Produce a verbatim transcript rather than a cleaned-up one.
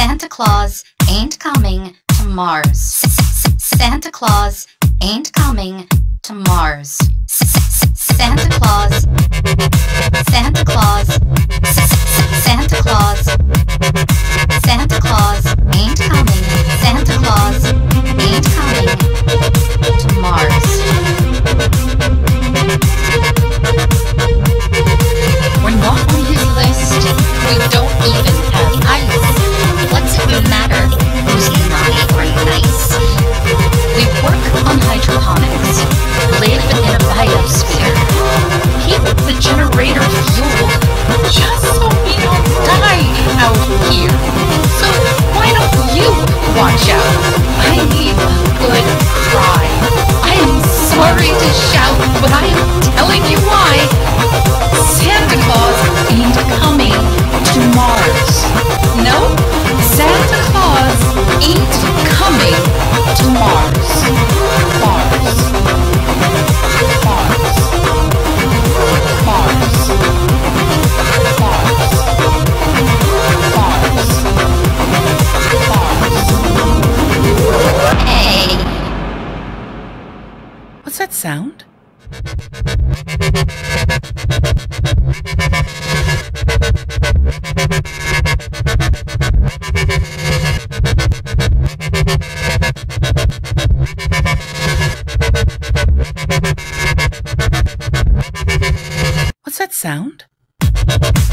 Santa Claus ain't coming to Mars. Santa Claus ain't coming to Mars. Santa Claus, Santa Claus, Santa Claus, Santa Claus ain't coming. Santa Claus ain't coming to Mars. We're not on his list. We don't even have ice. What's it matter who's naughty or nice? We work on hydroponics, live in a biosphere, keep the generator fueled, just so we don't die out here. So why don't you watch out? I need a good cry. I am sorry to shout, but I am telling you why. Santa Claus ain't coming to Mars. No, Santa Claus ain't coming to Mars. Mars. Mars. Mars. Mars. Mars. Hey. What's that sound? What's that sound?